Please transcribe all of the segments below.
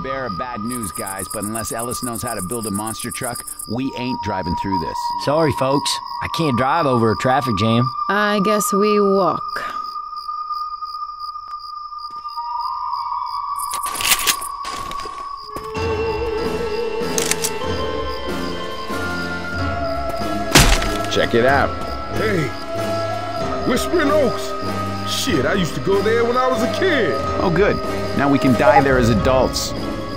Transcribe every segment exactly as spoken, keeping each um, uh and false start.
bearer of bad news, guys, but unless Ellis knows how to build a monster truck, we ain't driving through this. Sorry, folks. I can't drive over a traffic jam. I guess we walk. Check it out. Hey, Whispering Oaks. Shit, I used to go there when I was a kid. Oh, good. Now we can die there as adults.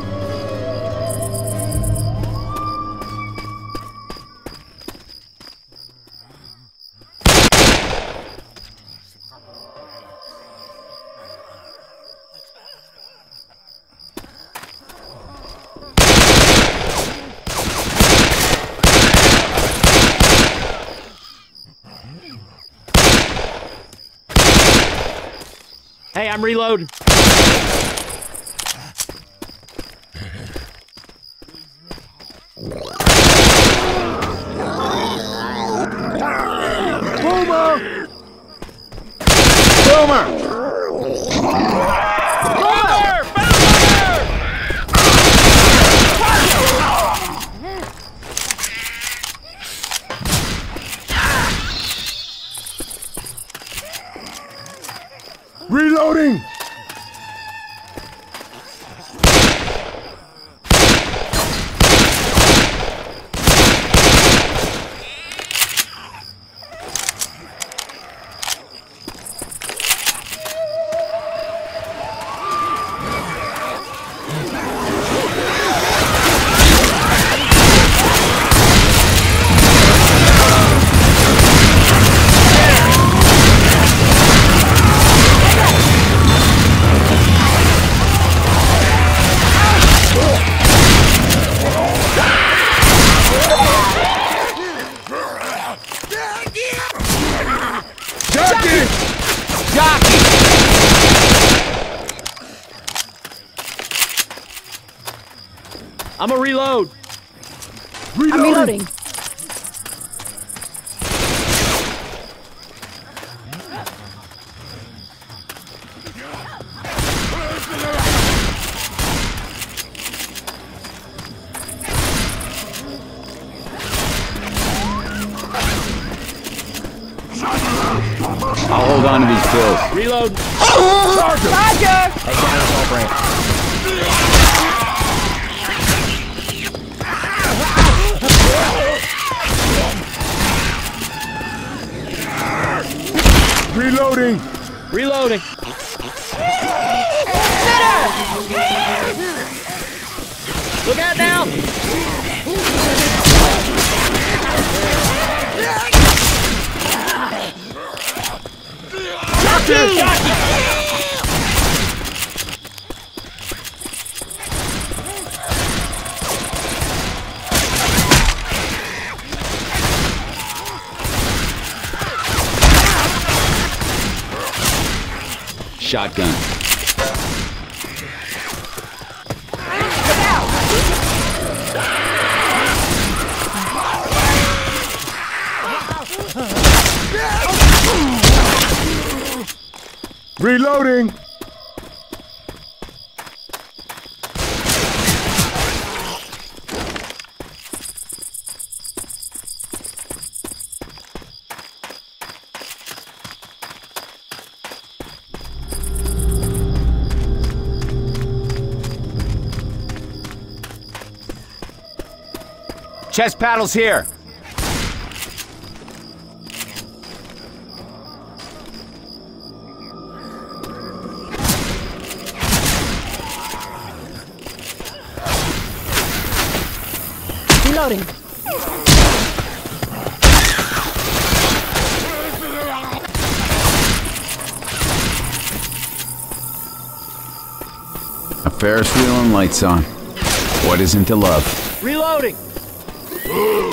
Hey, I'm reloading. Boomer! Boomer! Reloading! I'm a reload. Reloading. I'm reloading. I'll hold on to these kills. Reload. Charger! Hey, down this whole branch. Reloading! Reloading. Look out now! Jockey! Jockey! Shotgun. Reloading! Chest paddles here. Reloading. A Ferris wheel and lights on. What isn't to love? Reloading. Boomer.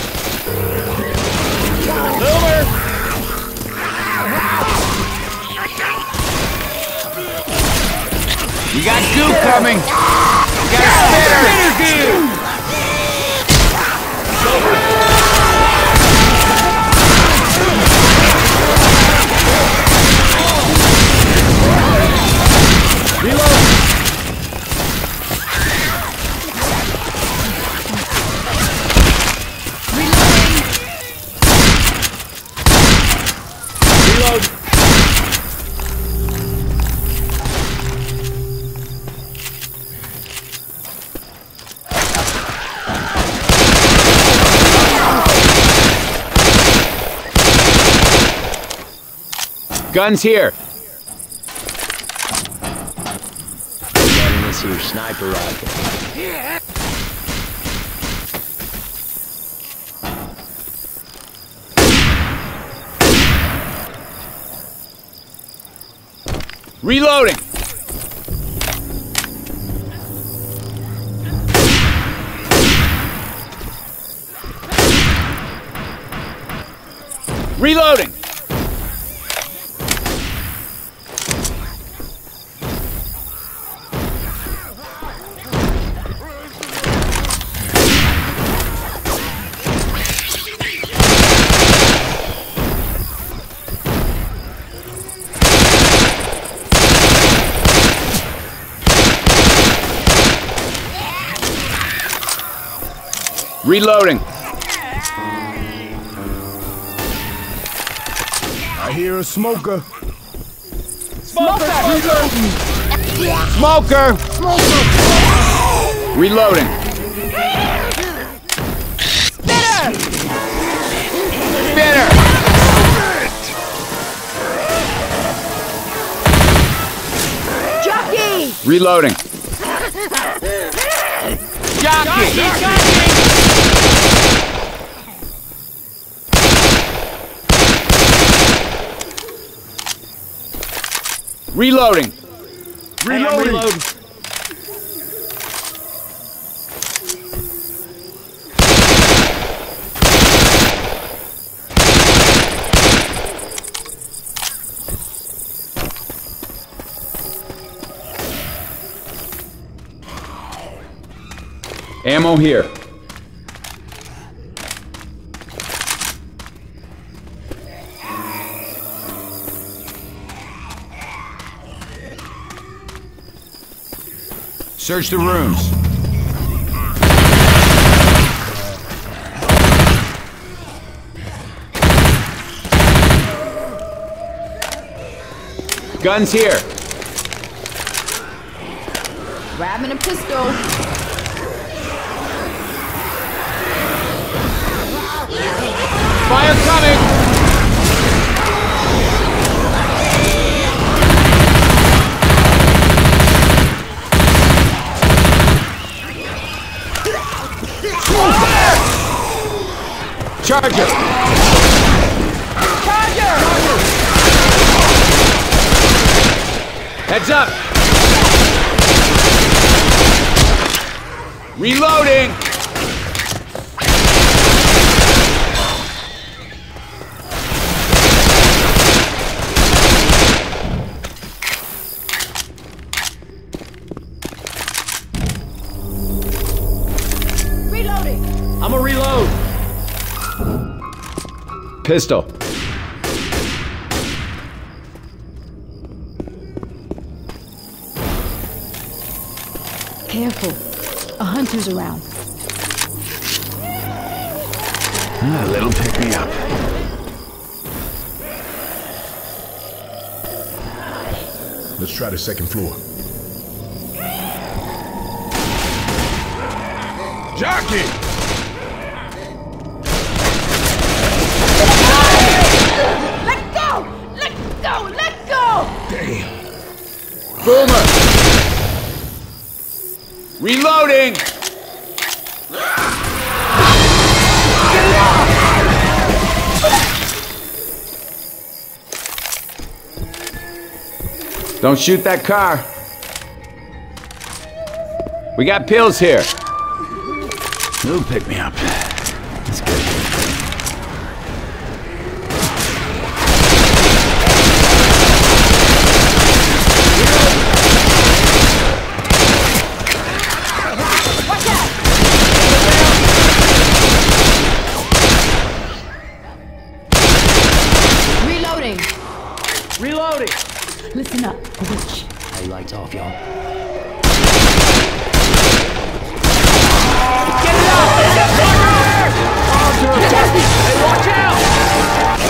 We got goo coming. We got a spitter. Spitter goo. Reload. Guns here. Getting this here sniper rifle. Reloading. Reloading. Reloading. I hear a smoker. Smoker! Reloading. Smoker. Smoker. Reloading. Spitter! Spitter. Jockey! Reloading. Jockey. Jockey! Reloading. Reloading. Reloading. Ammo here. Search the rooms. Guns here. Grabbing a pistol. Fire coming. Charger! Charger! Heads up! Reloading! Reloading! I'm a reload. Pistol. Careful. A hunter's around. A little pick me up. Let's try the second floor. Jockey! Let go! Let go! Let go! Damn. Boomer! Reloading! Don't shoot that car. We got pills here. You'll pick me up. That's good. Reloading! Reloading. Listen up, a witch. Hey, lights off, y'all. Get it out! Hey, watch out!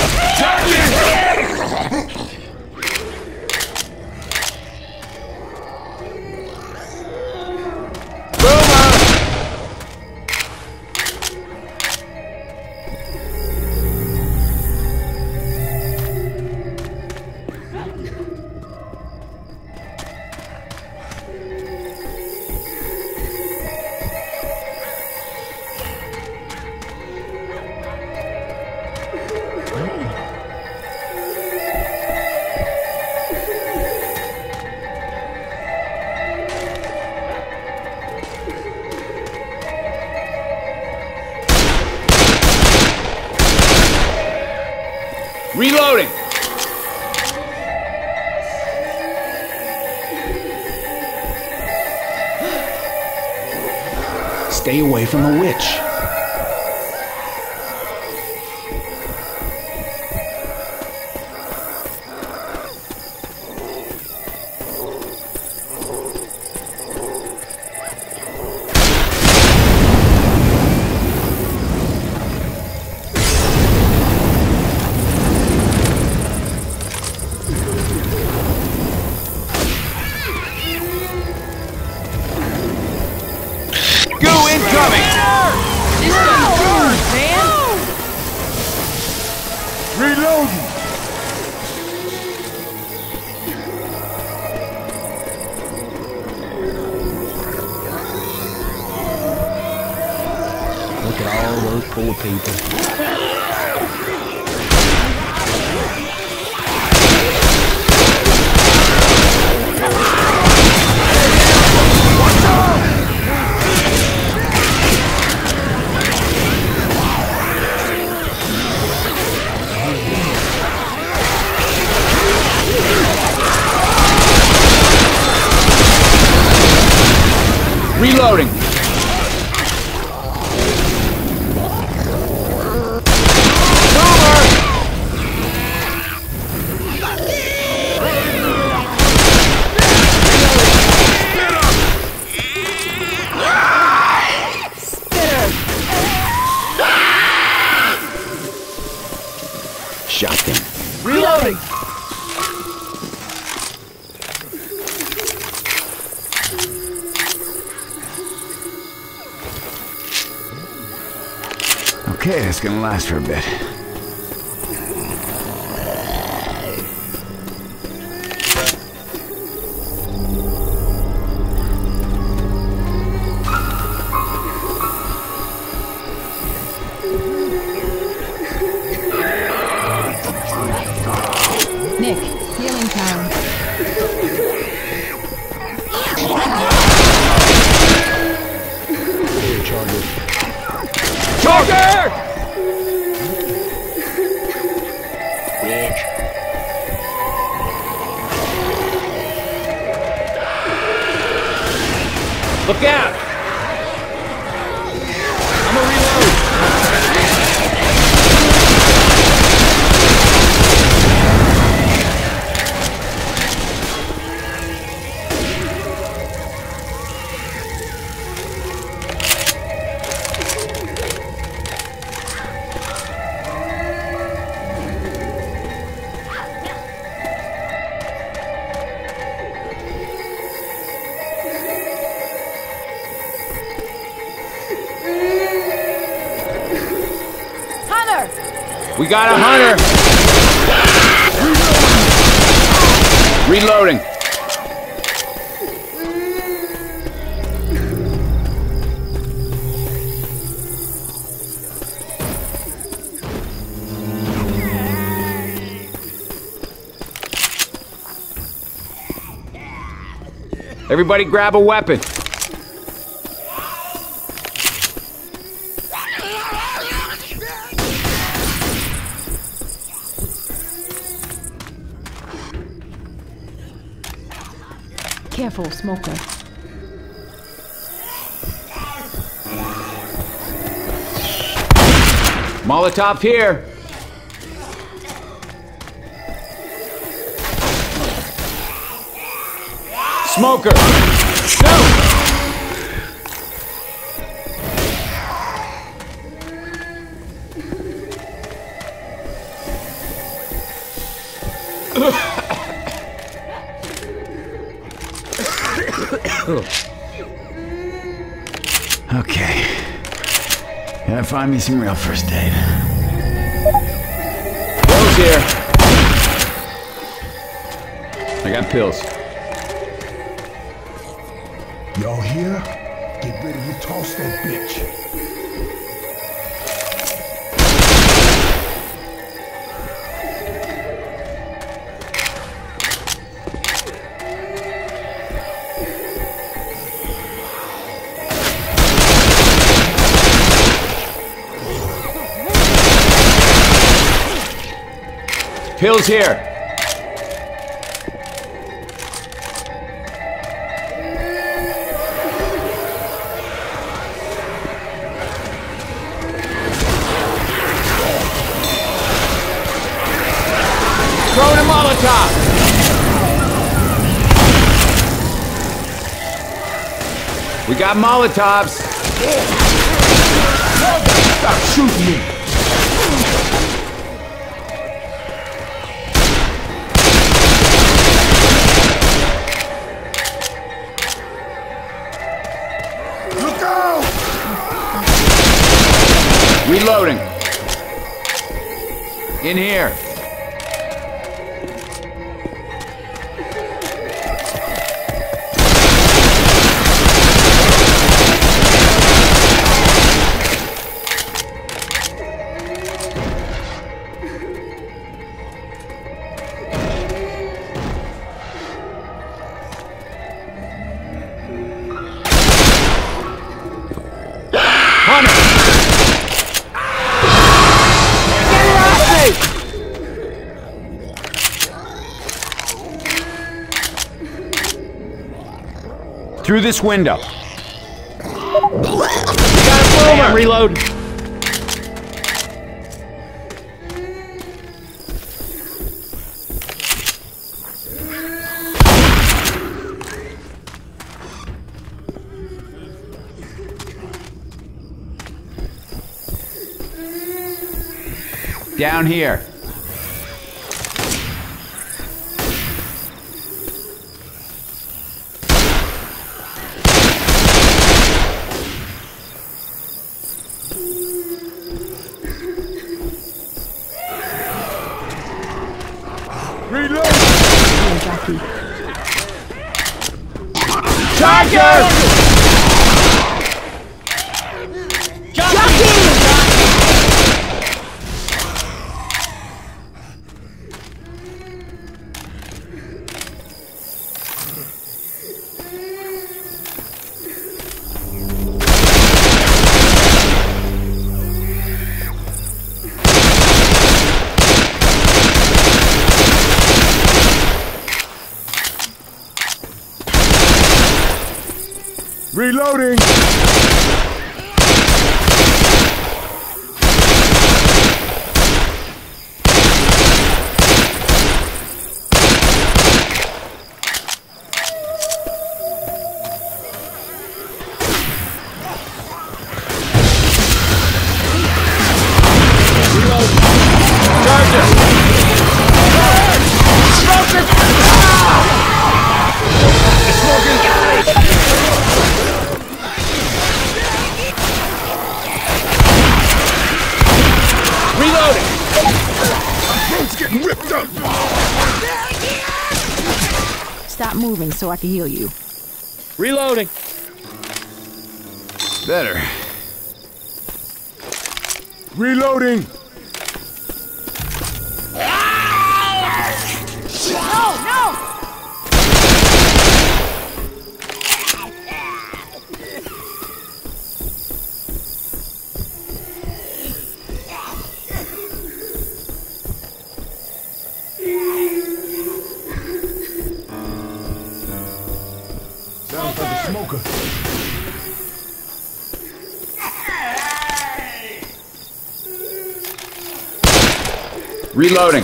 Stay away from the witch. Look at all those poor people. Reloading. Shotgun. Reloading. Okay, that's gonna last for a bit. Nick, healing time. Charger. Charger! Rick. Look out! I'm gonna reload. We got a hunter! Reloading. Everybody grab a weapon. Careful, smoker. Molotov here. Smoker. No. Okay. Gotta find me some real first aid. Pills here. I got pills. Y'all here? Get ready to toss that bitch. Pills here. We got Molotovs. Stop shooting me. Look out! Reloading. In here. Through this window. We got a boomer. Reload. Down here. Reload! Charger! Reloading! Ripped up. Stop moving so I can heal you. Reloading. Better. Reloading. No, no! Sounds like a smoker. Reloading.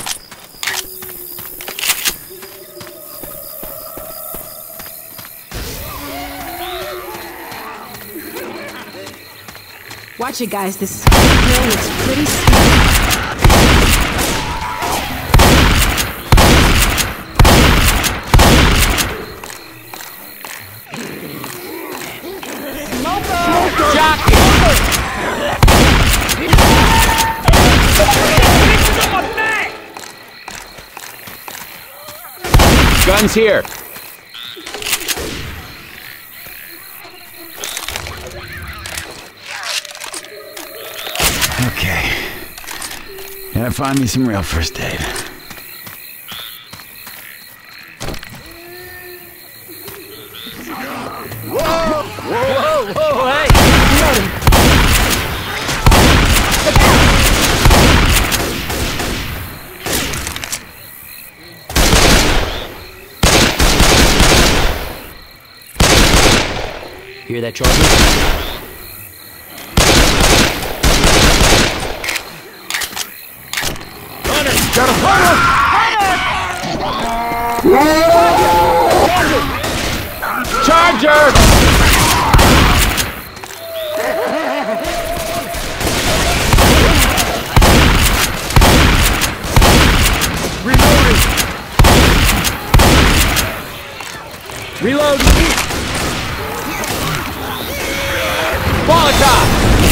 Watch it, guys. This hill looks pretty steep. Guns here. Okay. Gotta find me some real first aid. Whoa! Whoa! Whoa! Hey! Hear that charger? Runner! Got a hunter! Charger! Reload! Molotov!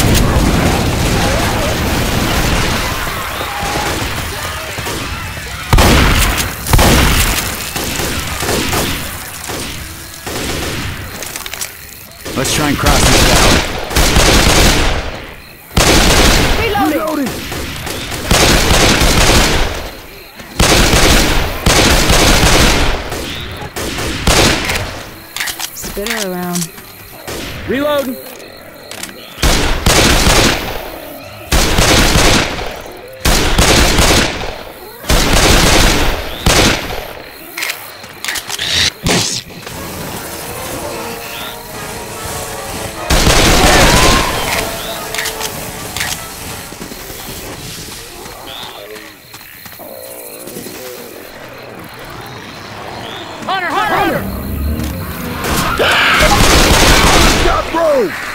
Let's try and cross this valley. Reloading! Reloading! Spit her around. Reload! Hunter! Hunter! Hunter! Stop, bro!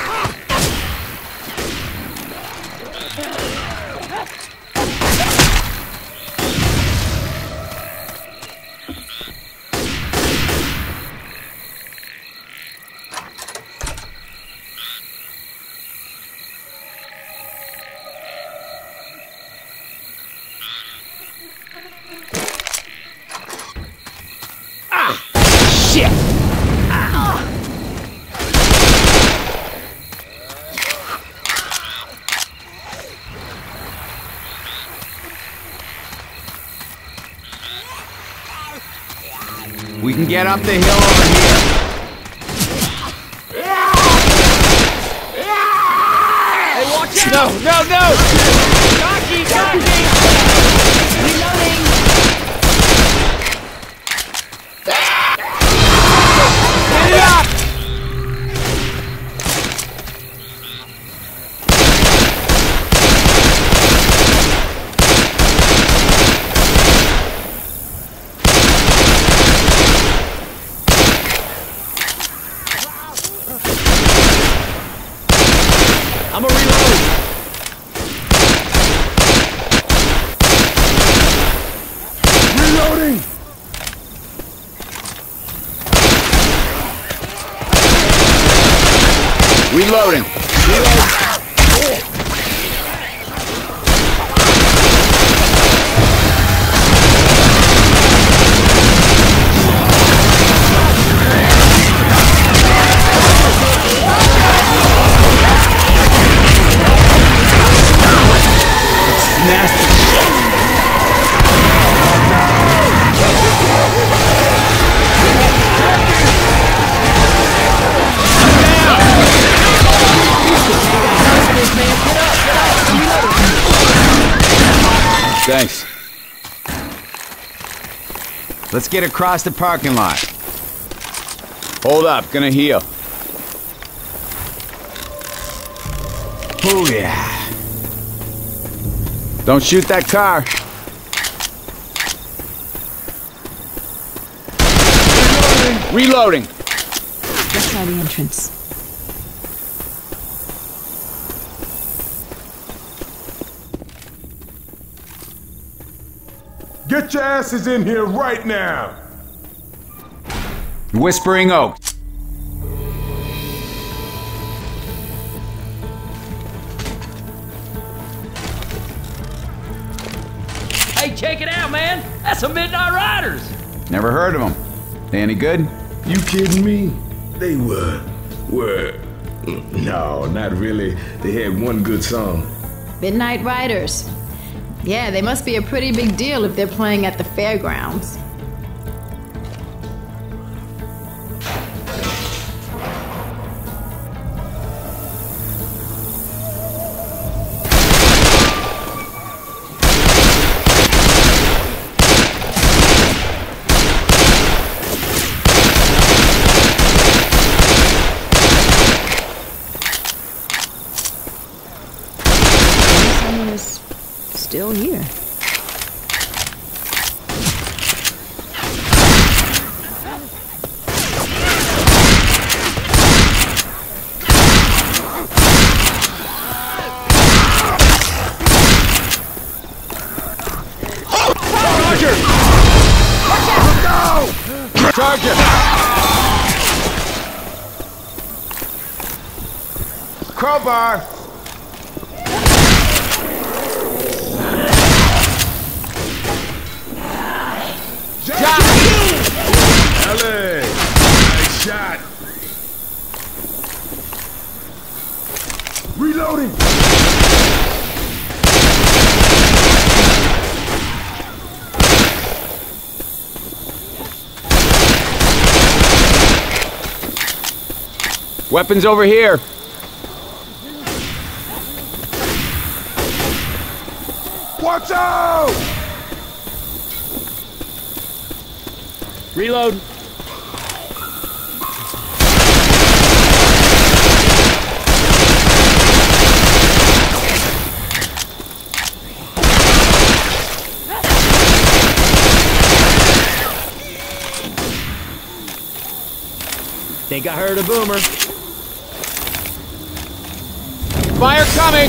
Shit! We can get up the hill over here. Hey, watch out! No, no, no! Jockey, jockey! Reloading! Get it up! I'm a reload. Reloading! Reloading. Nasty. Thanks. Let's get across the parking lot. Hold up, gonna heal. Oh yeah. Don't shoot that car. Reloading. Let's try the entrance. Get your asses in here right now! Whispering Oak. Hey, check it out, man! That's some Midnight Riders! Never heard of them. They any good? You kidding me? They were... were... No, not really. They had one good song. Midnight Riders. Yeah, they must be a pretty big deal if they're playing at the Fairgrounds. Someone is still here. Charger! Charger! crowbar. Ellie, nice shot. Reloading. Weapons over here. Watch out! Reload. Think I heard a boomer. Fire coming!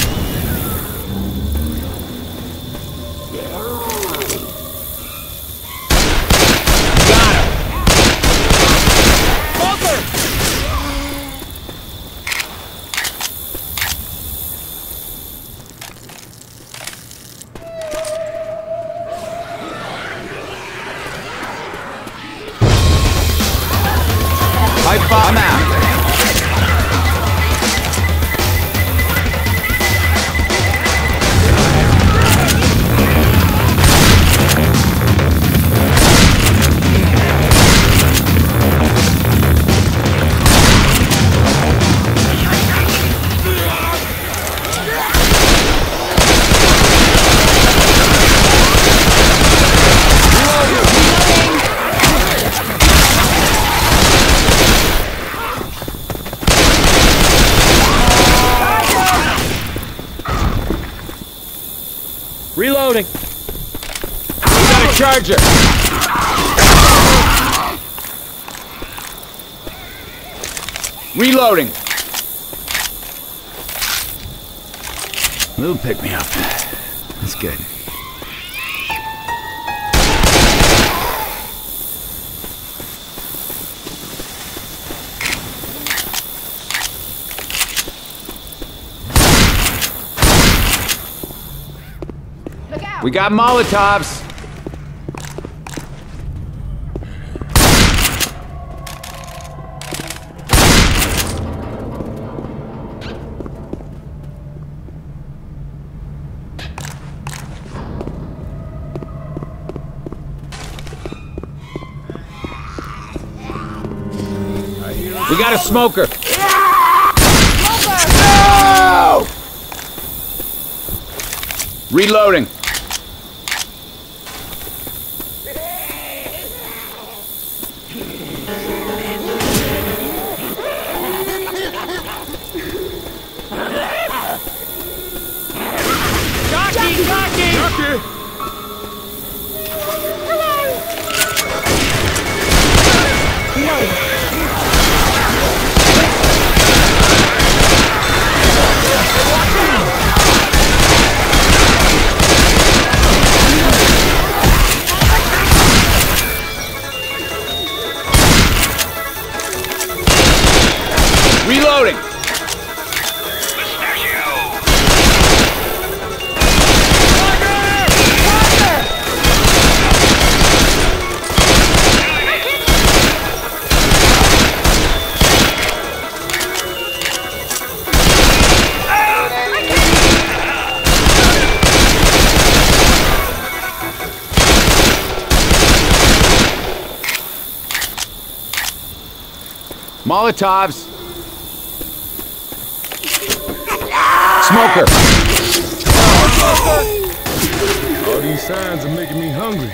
Got him! Smoker! Pipe bomb out. Reloading. We got a charger. Reloading. Little pick me up. That's good. We got Molotovs. We got a smoker. No! Reloading. Jockey, jockey! Jockey! Reloading. Molotovs. Smoker. All these signs are making me hungry.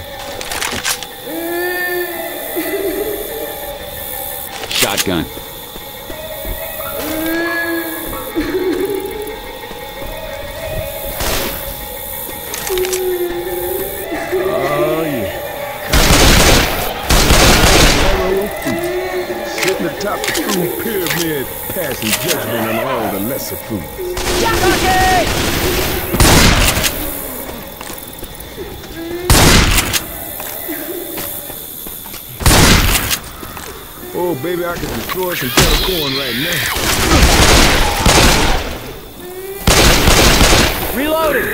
Shotgun. Oh, yeah. Sitting atop the food pyramid, passing judgment on all the lesser foods. Oh, baby, I can destroy some kettle corn right now. Reloading!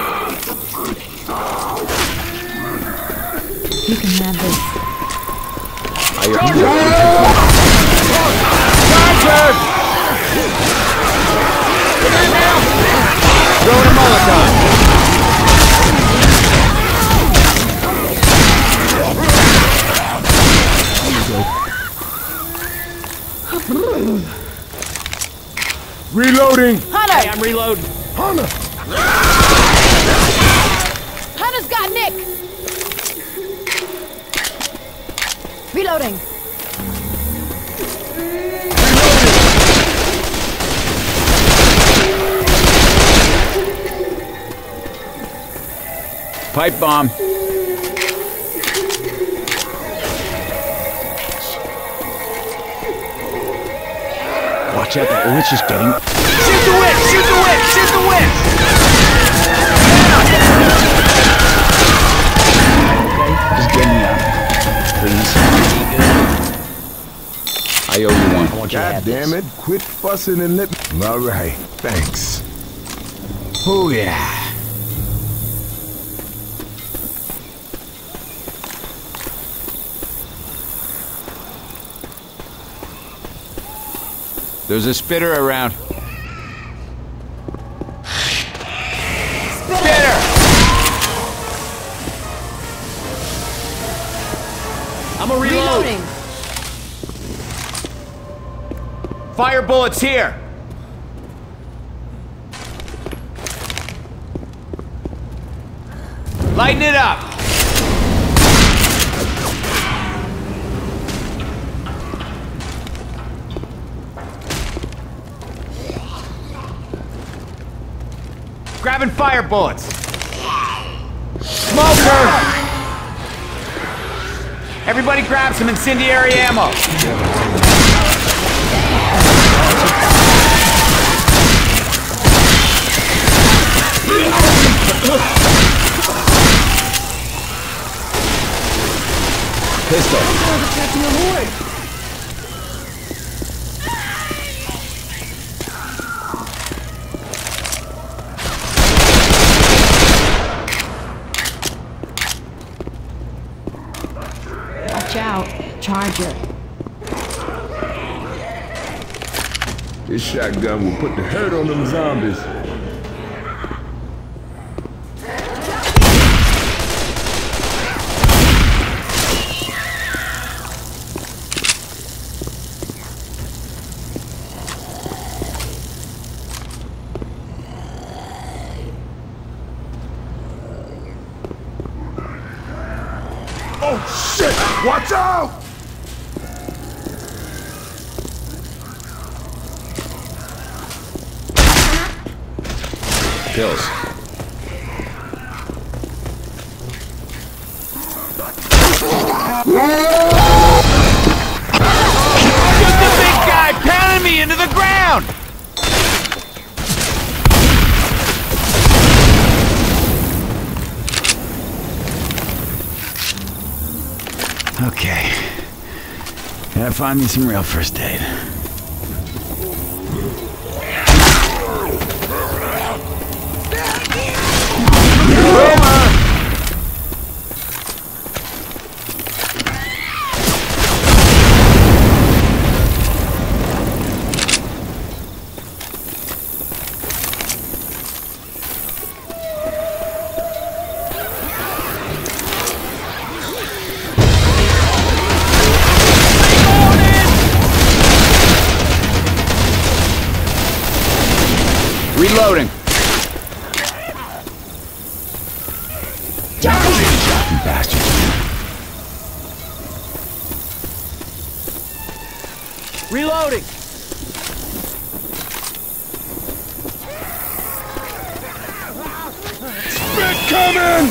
You can have this. I owe you Roger! Come in now! Throw in a Molotov! Reloading! Hunter! Hey, I'm reloading. Hunter! Hunter's got Nick! Reloading. Pipe bomb. Watch out, that witch is getting... Shoot the witch! Shoot the witch! Shoot the witch! Just get me out. Please. I owe you one. I want you to God have damn this. it, quit fussing and let me... All right, thanks. Oh yeah. There's a spitter around. Spitter! I'm a reload. Reloading. Fire bullets here! Lighten it up! Grabbing fire bullets! Smoker! Everybody grab some incendiary ammo! Pistol. Watch out. Charger. This shotgun will put the hurt on them zombies. Oh shit! Watch out! Pills. Shoot the big guy pounding me into the ground! Okay. Gotta find me some real first aid. Reloading. You bastard. Reloading. Spit coming!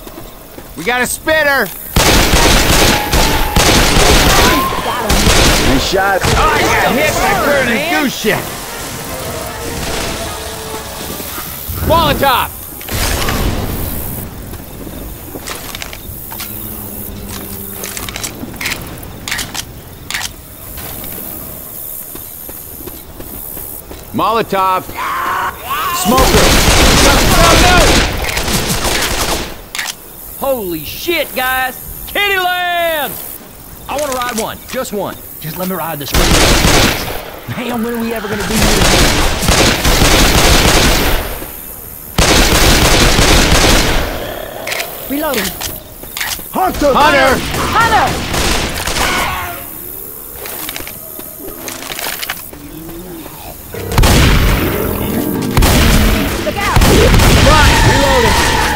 We got a spitter! Nice shot. Oh, I got hit by burning goose shit. Molotov. Molotov. Smoker. No, no, no. Holy shit, guys! Kittyland! I want to ride one. Just one. Just let me ride the screen. Man, when are we ever going to do this? Reloading. Hunter! Hunter! Hunter! Look out! Run! Reloading!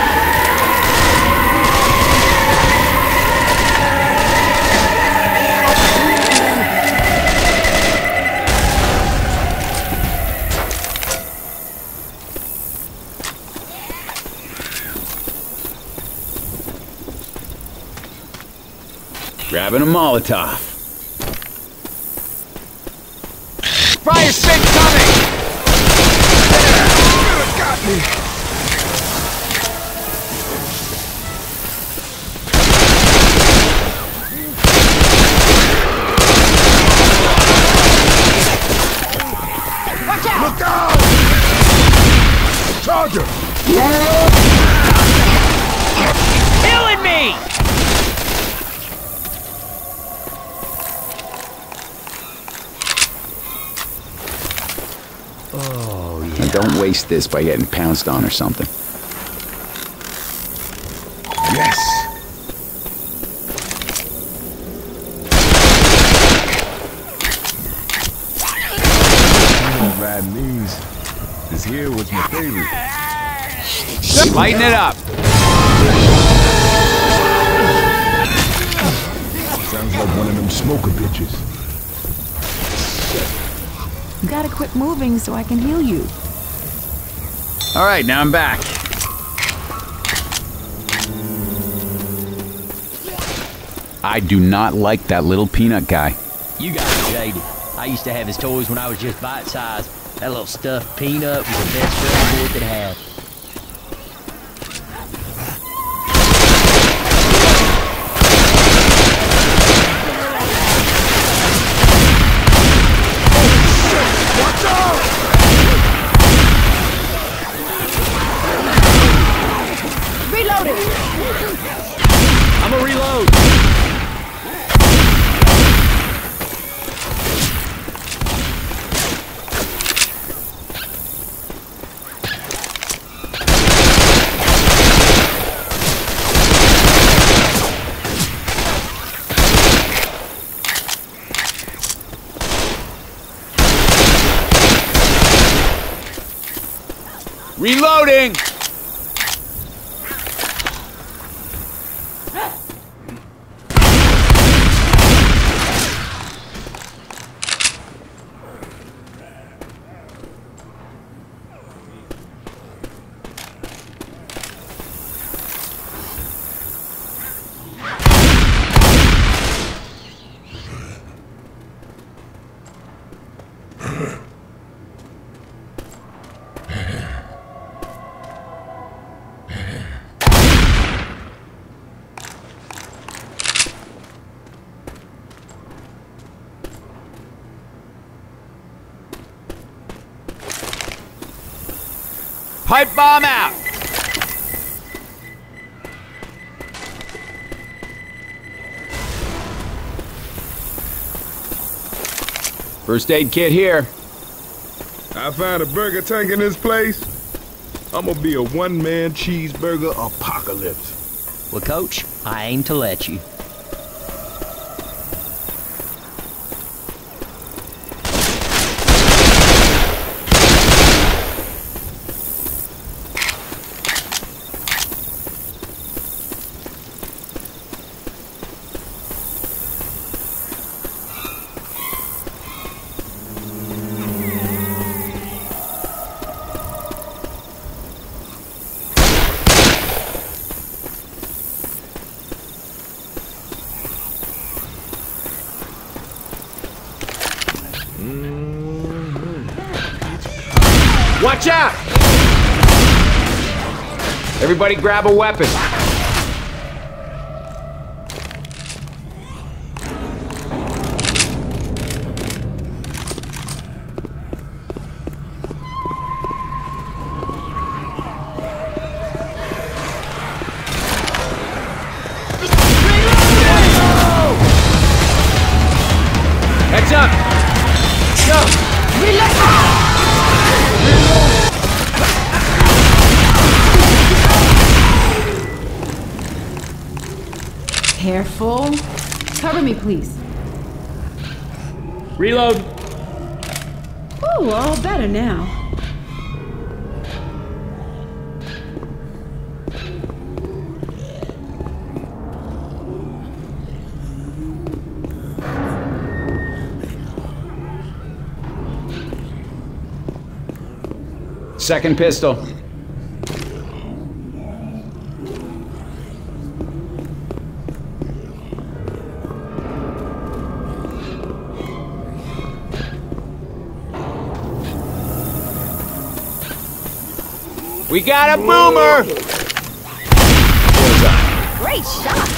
Grabbing a Molotov. Fire stick coming! Got me! Watch out! Look out! Charger! Killing me! And don't waste this by getting pounced on or something. Yes! I'm riding these. This here was my favorite. Lighten it up. Sounds like one of them smoker bitches. You gotta quit moving so I can heal you. All right, now I'm back. I do not like that little peanut guy. You got it, jaded. I used to have his toys when I was just bite-sized. That little stuffed peanut was the best friend boy could have. Reloading! I'm gonna reload. Reloading! Pipe bomb out! First aid kit here. I found a burger tank in this place. I'm gonna be a one-man cheeseburger apocalypse. Well, Coach, I aim to let you. Watch out! Everybody grab a weapon. Heads up! Go! Reload! Careful. Cover me, please. Reload. Ooh, all better now. Second pistol. We got a boomer! Great shot!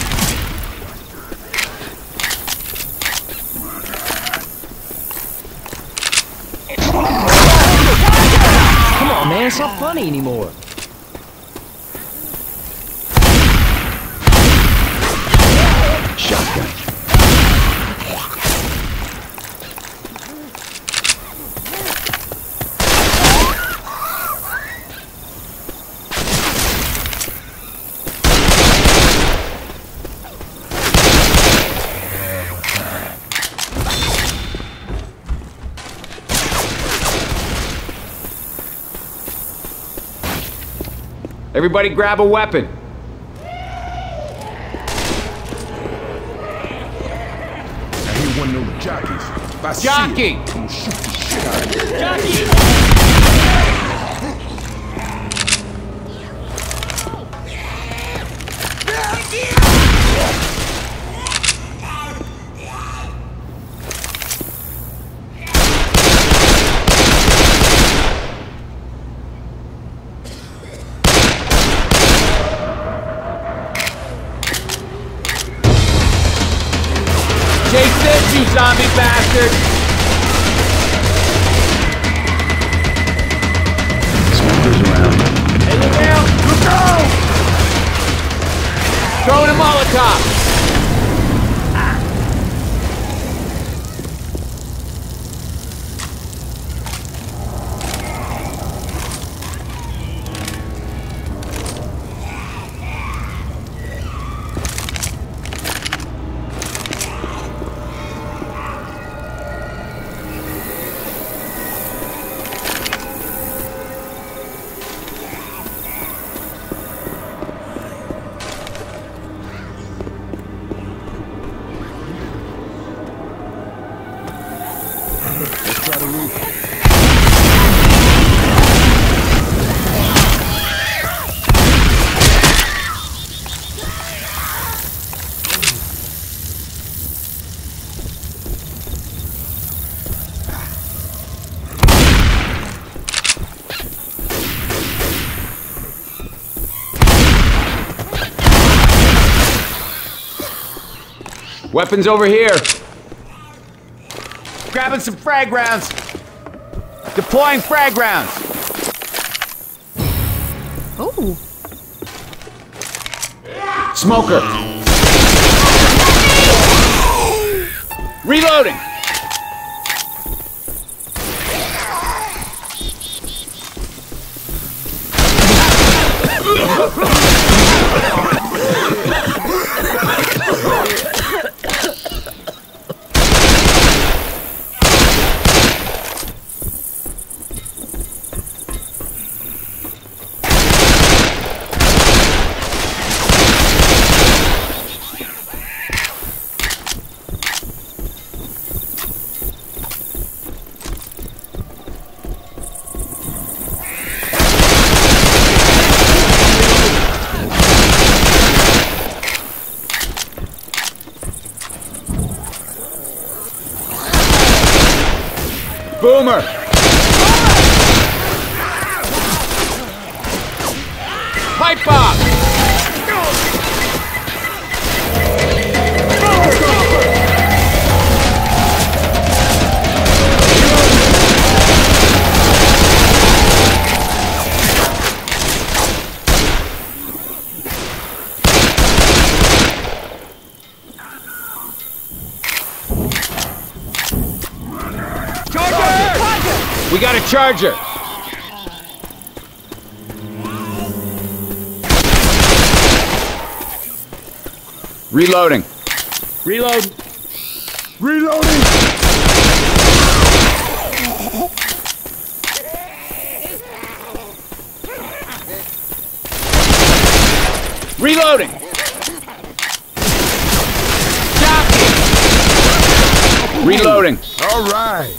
Come on, man, it's not funny anymore. Shotgun. Everybody grab a weapon. I hear one of those jockeys. If I see Jockey! it, I'm gonna shoot the shit out of you. Jockey! Chase this, you zombie bastard! Smokers around. Hey, look out! Look out! Throwing a Molotov! Let's try the roof. Weapons over here. Grabbing some frag rounds. Deploying frag rounds. Oh. Smoker. Reloading. Boomer! Pipe bomb! We got a charger! Reloading. Reload. Reloading! Reloading! Jockey! Reloading. All right.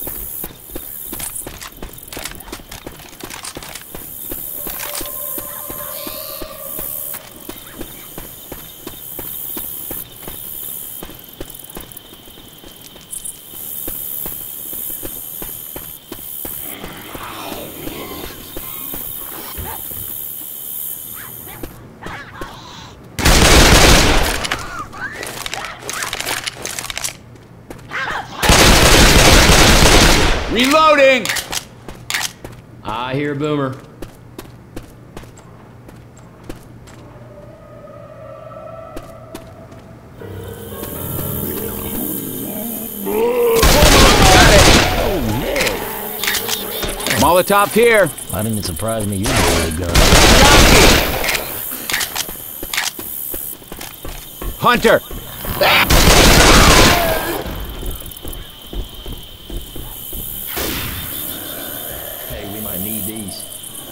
Reloading! I hear Boomer. Molotov here. Why didn't it surprise me you had a gun? Hunter! Hey, we might need these.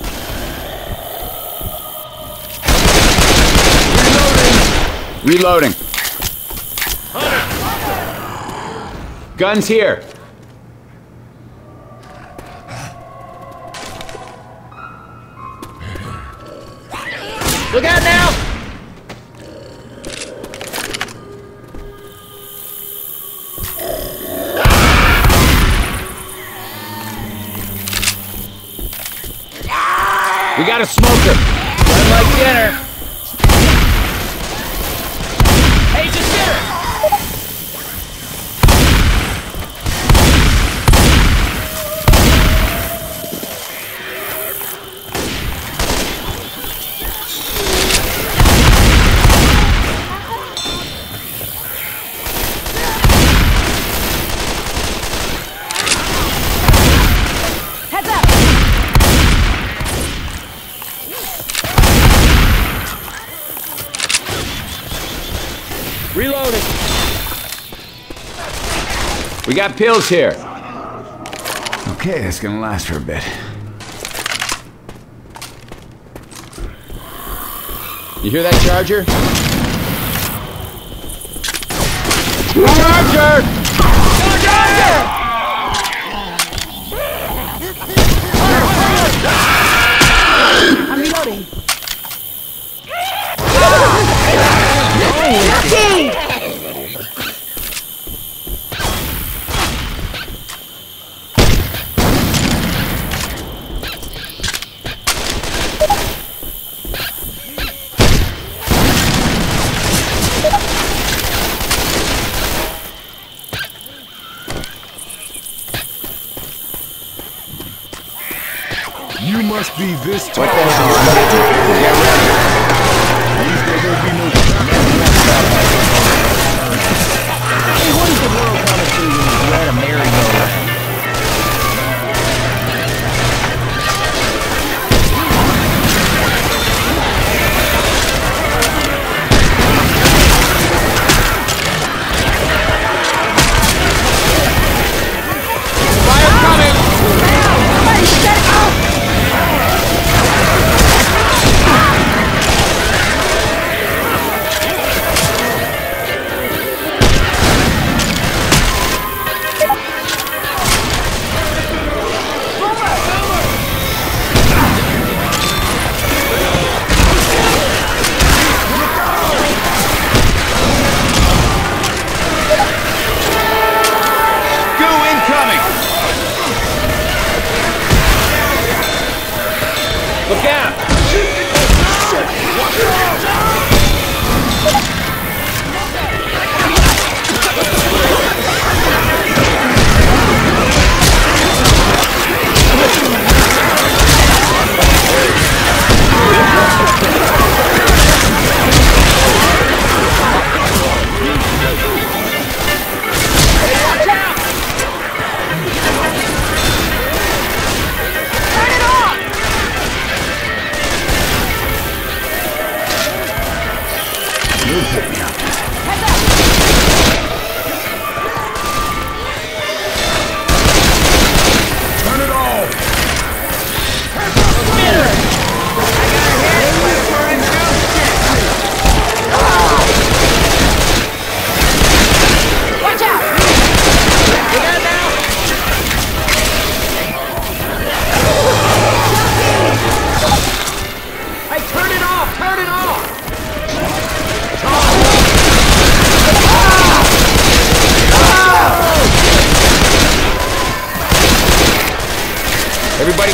Reloading. Guns here. Look out now! We got a smoker. Run like dinner. Hey, just dinner! Reloading. We got pills here. Okay, that's gonna last for a bit. You hear that charger? Charger! Charger! I'm reloading. You must be this tall. What the hell? Get ready. At least there won't be no Hey, what is the world coming to when you ride a merry-go-round? Fire coming! Somebody shut up!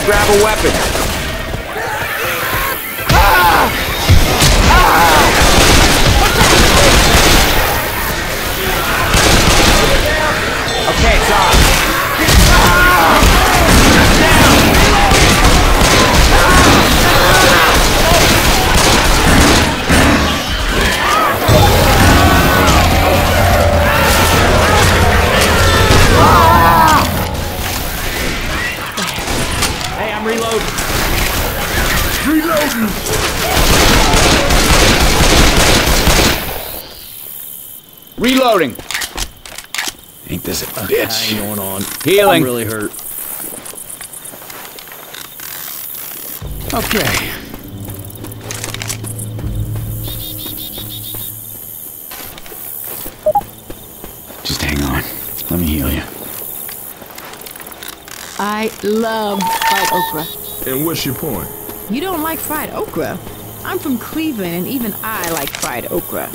grab a weapon. Okay, it's on. Hey, I'm reloading. Reloading! Reloading. Ain't this a bitch? Hang going on. Healing. I'm really hurt. Okay. Just hang on. Let me heal you. I love fried okra. And what's your point? You don't like fried okra? I'm from Cleveland, and even I like fried okra.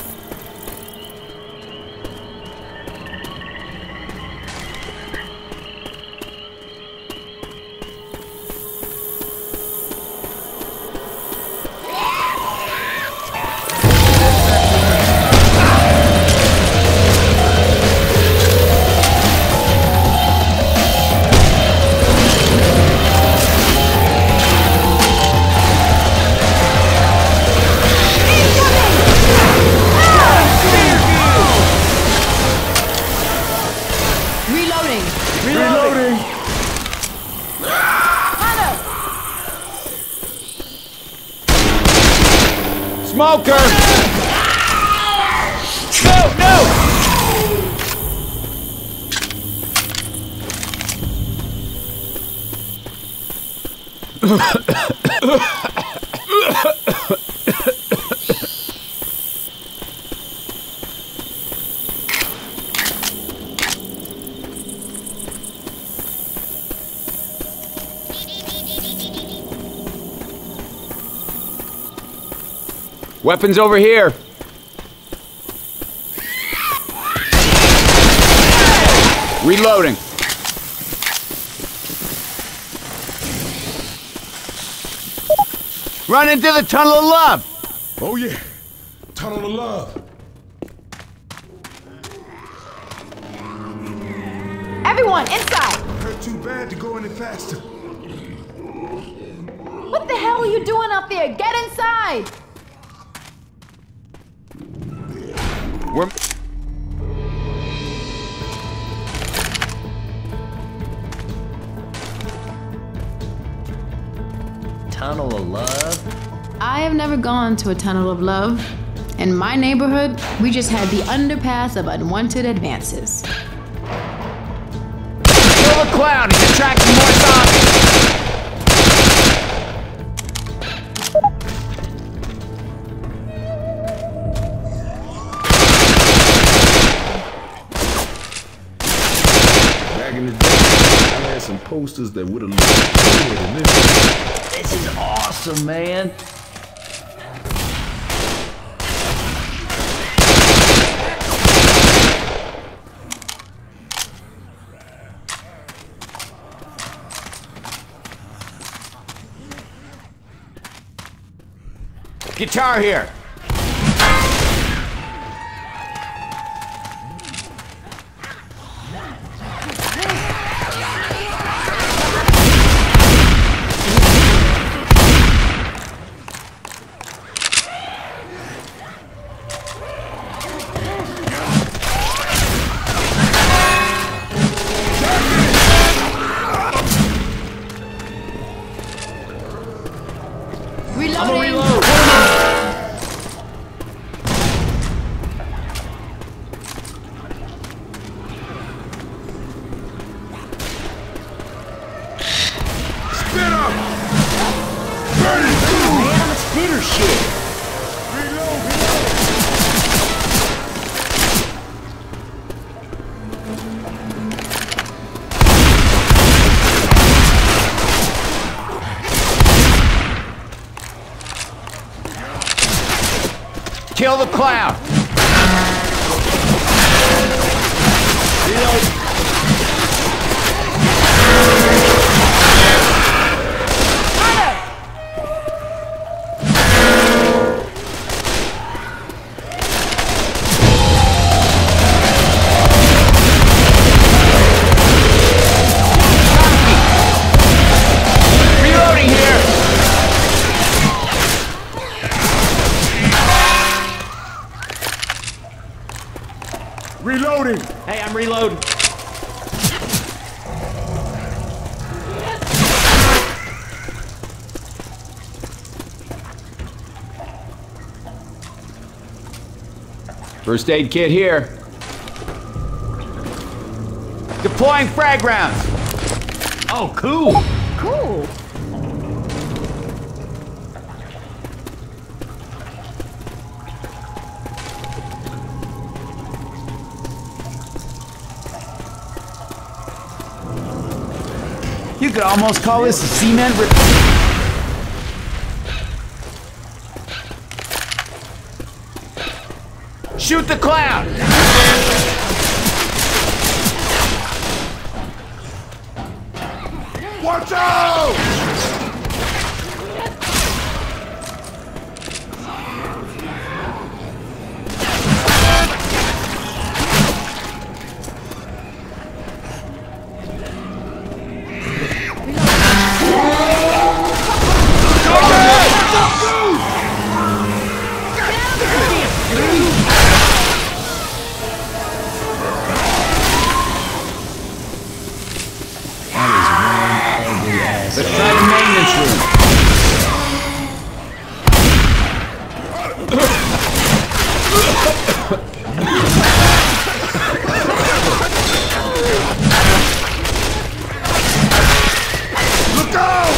Smoker! No, no! Weapons over here. Reloading. Run into the tunnel of love. Oh yeah, tunnel of love. Everyone, inside! Hurt too bad to go any faster. What the hell are you doing up there? Get inside! We're... Tunnel of love? I have never gone to a tunnel of love. In my neighborhood, we just had the underpass of unwanted advances. Kill the clown, he's attracting more zombies! Back in the day, I had some posters that would have looked good in this. This is awesome, man. Guitar here. Kill the clown! Reloading! Hey, I'm reloading. First aid kit here. Deploying Fairgrounds. Oh, cool. Cool. You could almost call this a cement rip. Shoot the clown! Watch out! Let's try the maintenance room. Look out!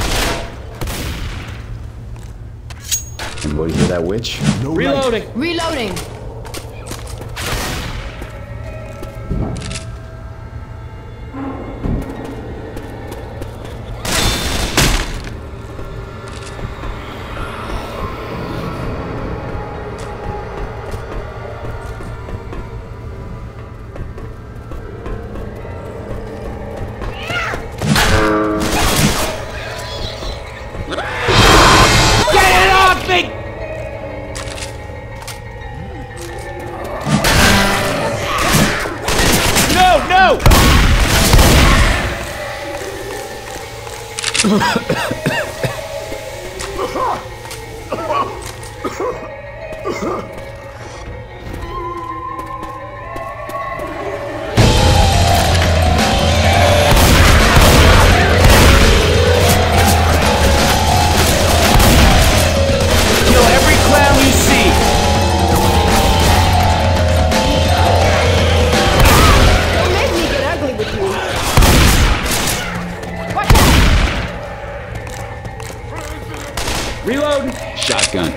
Anybody hear that witch? No Reloading. Reloading. Reloading. Shotgun.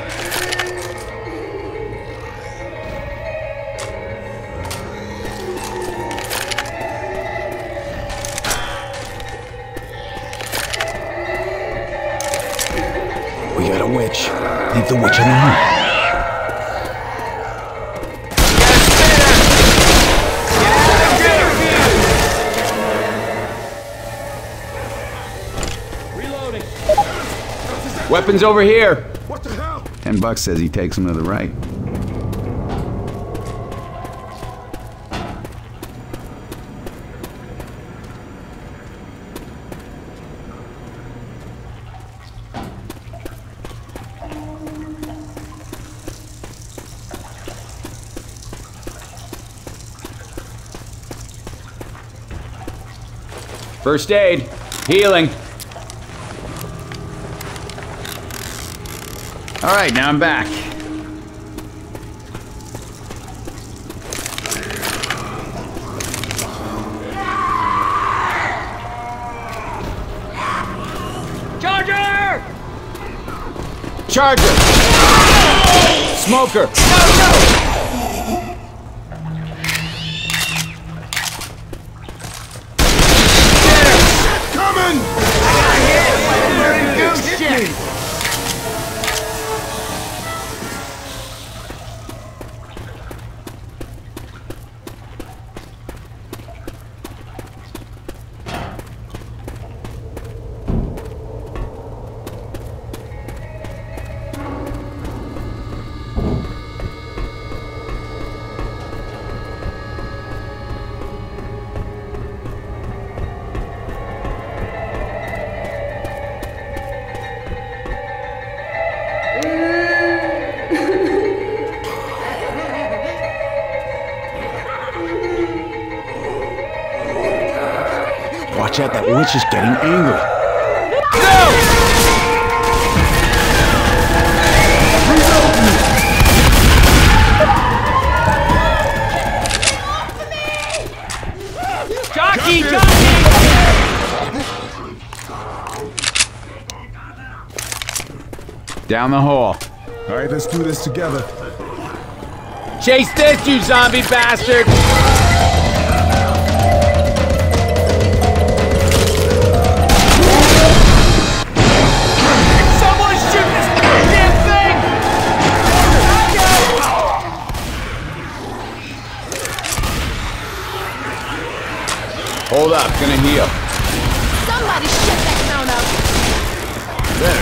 We got a witch. Leave the witch alone. Weapons over here. What the hell? Ten bucks says he takes them to the right. First aid. Healing. All right, now I'm back. Charger! Charger! Smoker! No, no! Coming! watch out, that witch is getting angry. Jockey, jockey! Down the hall. All right, let's do this together. Chase this, you zombie bastard! Someone shoot this goddamn thing! Hold up, gonna heal. Somebody shut that count up. There.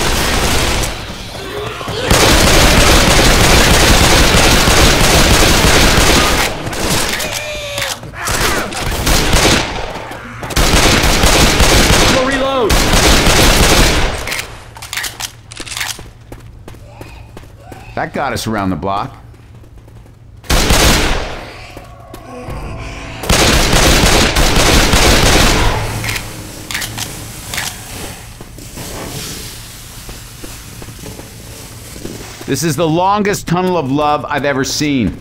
Reload! That got us around the block. This is the longest tunnel of love I've ever seen.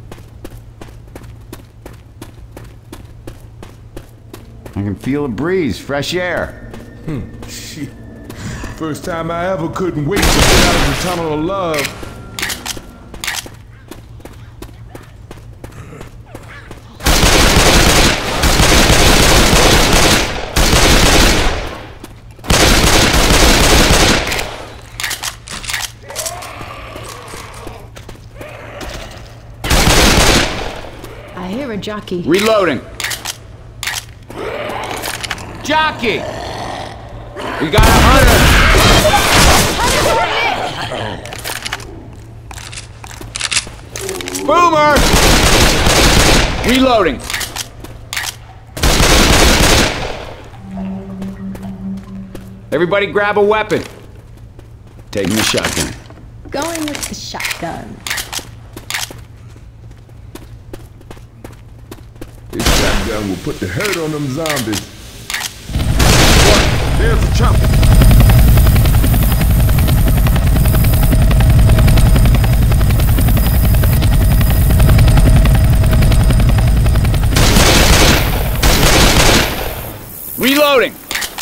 I can feel a breeze, fresh air. Hmm, shit. First time I ever couldn't wait to get out of the tunnel of love. I hear a jockey. Reloading. Jockey! We got a hunter! Boomer! Reloading. Everybody grab a weapon. Taking the shotgun. Going with the shotgun. This shotgun will put the hurt on them zombies. What? There's a chopper. Reloading.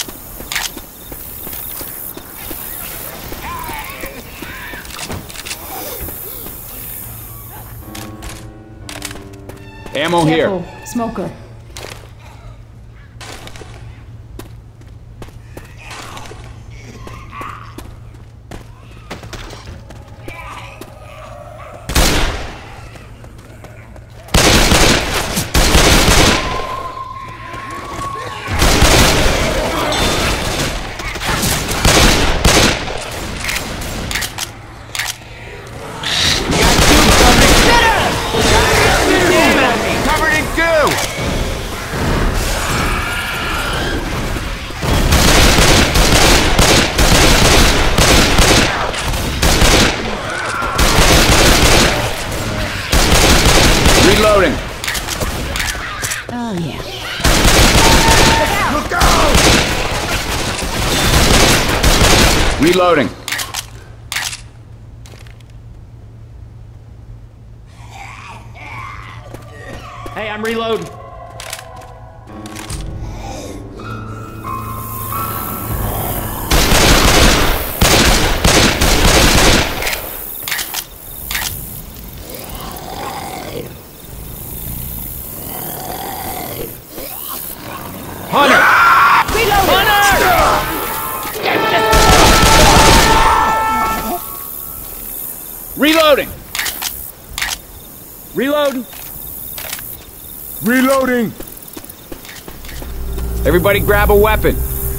Ammo Careful. here. Smoker. Covered in goo! Reloading. Oh, yeah. Look out! Reloading. Hey, I'm reloading. Hunter! Reloading! Reloading. Reloading! Everybody grab a weapon.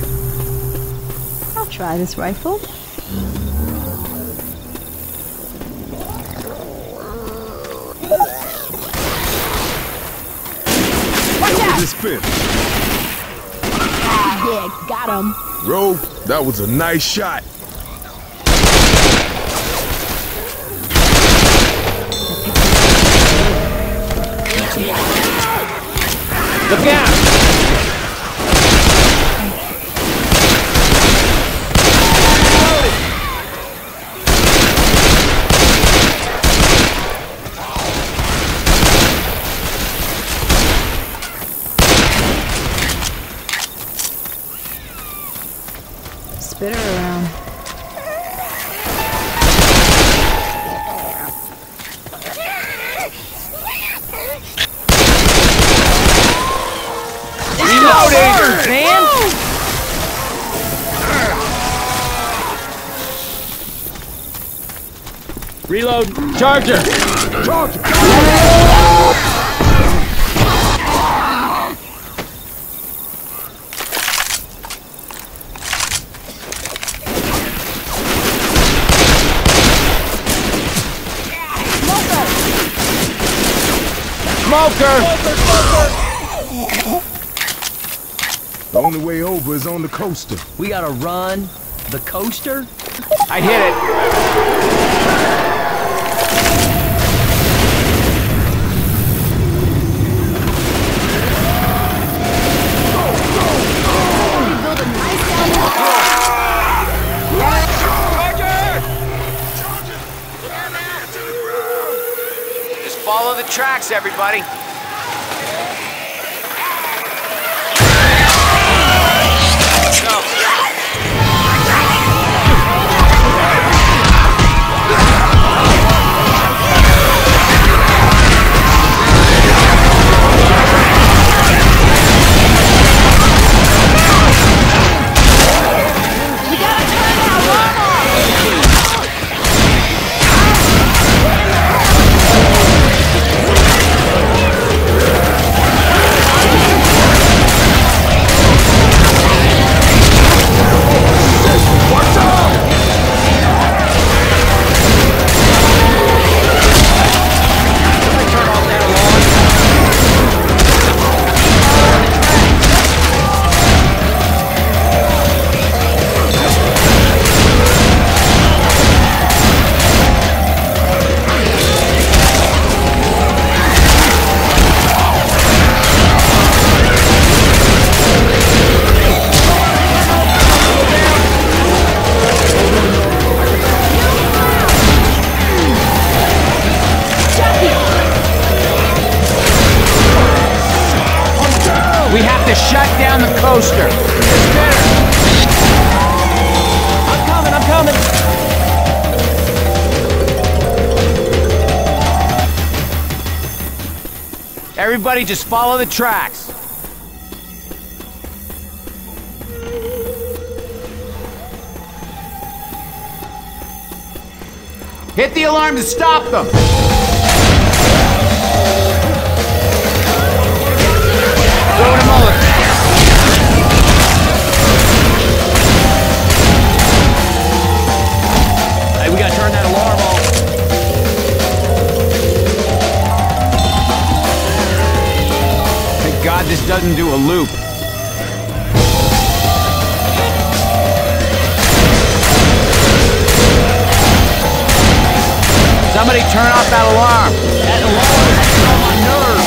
I'll try this rifle. Watch out! This fit. Ah, yeah, got him. Ro, that was a nice shot. Look out! Reload. Charger. Charger. Smoker! The only way over is on the coaster. We gotta run the coaster? I hit it. Just follow the tracks, everybody. We have to shut down the coaster. I'm coming, I'm coming. Everybody just follow the tracks. Hit the alarm to stop them. Throw them all. Hey, we gotta turn that alarm off. Thank God this doesn't do a loop. Somebody turn off that alarm. That alarm is on my nerves.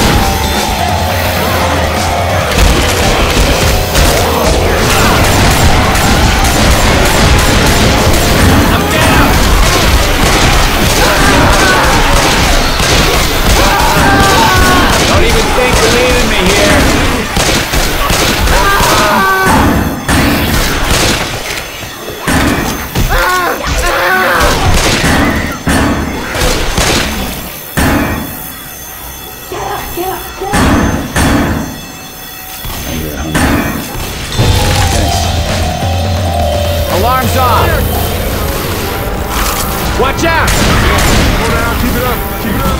Don't even think of leaving me here. Alarm's off. Watch out. Go down, keep it up, keep it up.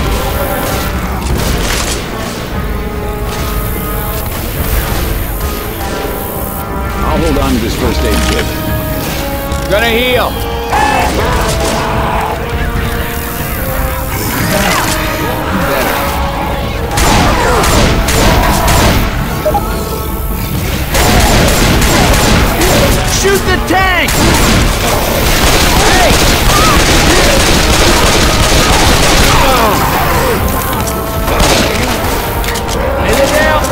I'll hold on to this first aid kit. Gonna heal. Shoot the tank! Hey! Oh. Lay it down!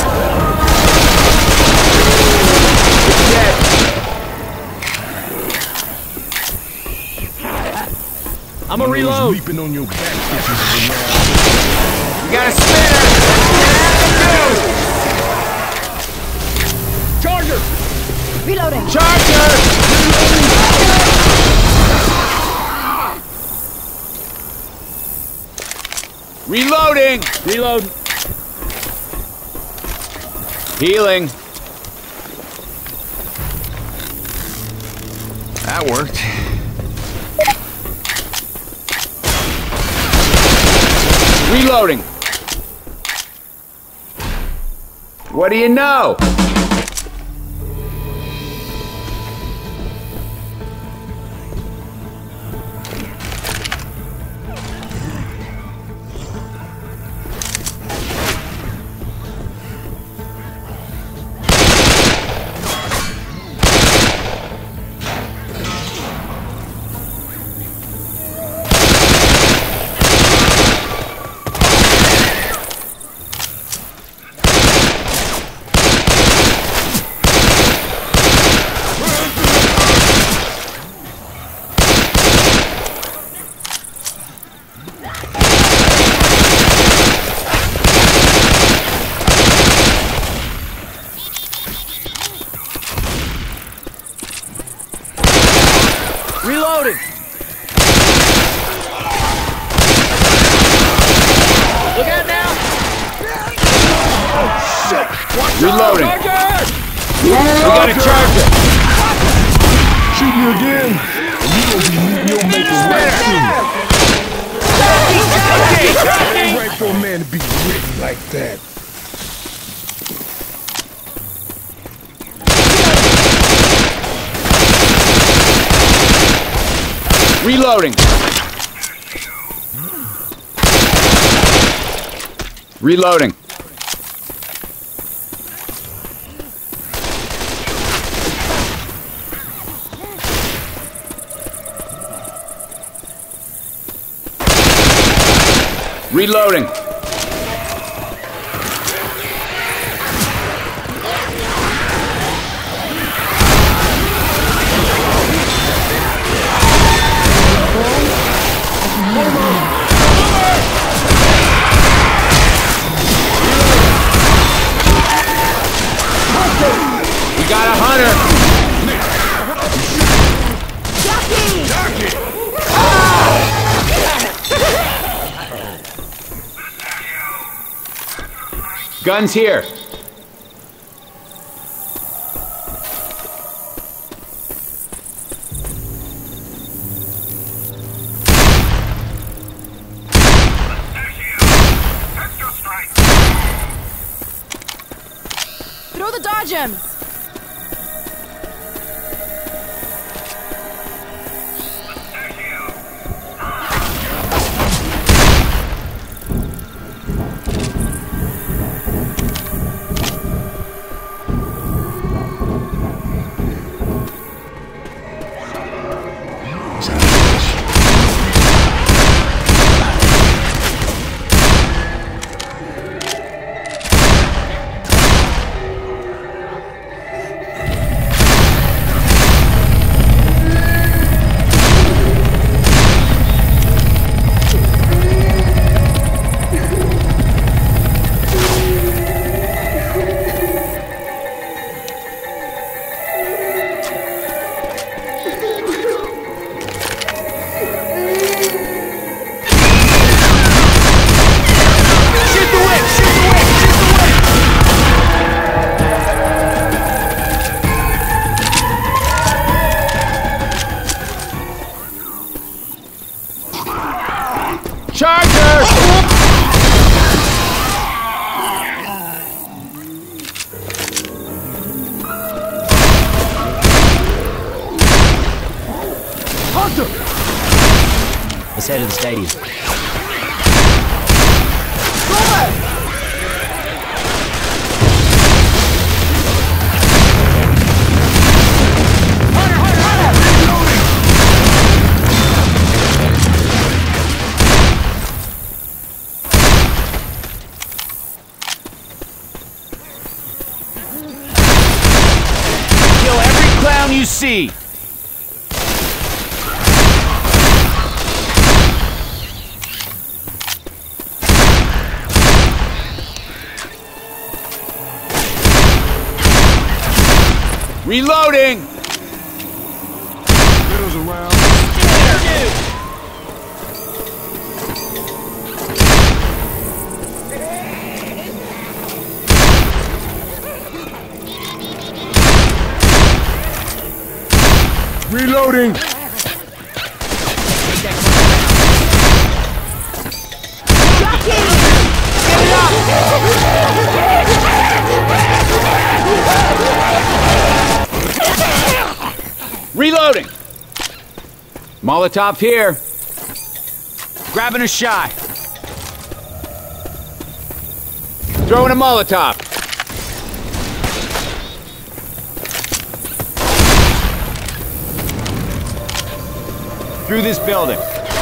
It's dead. I'm gonna reload. Leaping on your back stitches. You got a spinner! Charger! Reloading. Charger! Reloading! Reload. Healing. That worked. Reloading. What do you know? Reloading! Look out now! Oh, shit! Watch Reloading. out! We got a charger. Shoot me again, and you gonna be meeting your maker right soon. It ain't right for a man to be written like that. Reloading. Reloading. Reloading. We got a hunter. Guns here. Throw the dodge him! Charger! Hunter! Let's head to the stadium. Kill every clown you see. Reloading! Riddles around. Reloading! Jockey! Molotov here. Grabbing a shot. Throwing a Molotov. Through this building.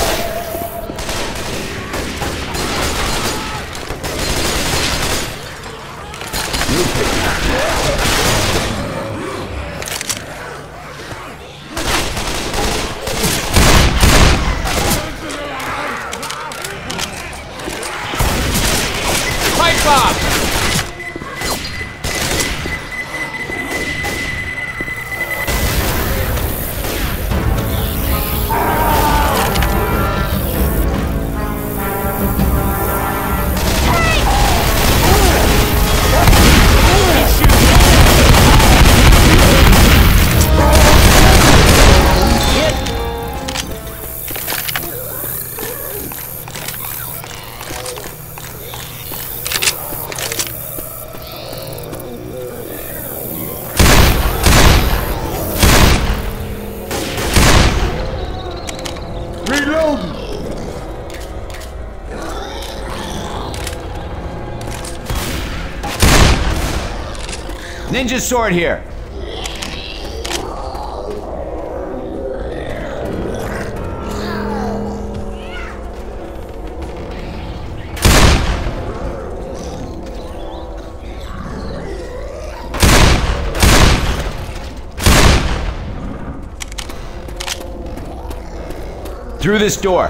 Pipe bomb! Ninja sword here. Through this door.